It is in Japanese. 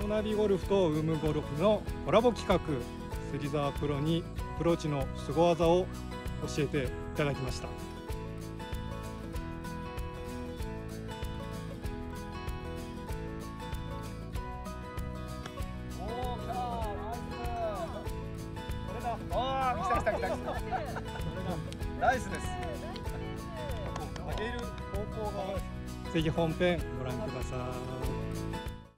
トナビゴルフとウームゴルフのコラボ企画、芹沢プロにアプローチの凄技を教えていただきました。 来た。ナイスです。 上げる方向がぜひ本編ご覧ください。